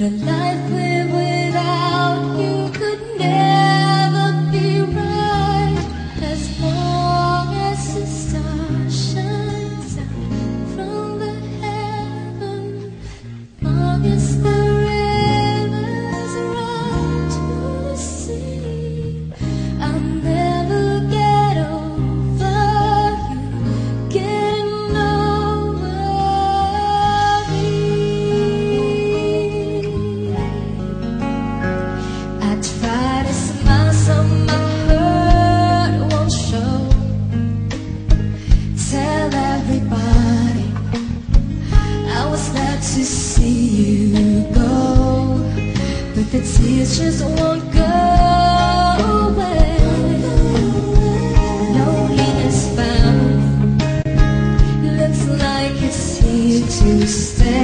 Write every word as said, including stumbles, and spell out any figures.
a life lived without you could never be right. As long as the star shines out from the heaven, long as the rivers run to the sea, I'll never get over you getting over me. I try to smile so my hurt won't show. Tell everybody I was glad to see you go, but the tears just won't go away. Loneliness found looks like it's here to stay.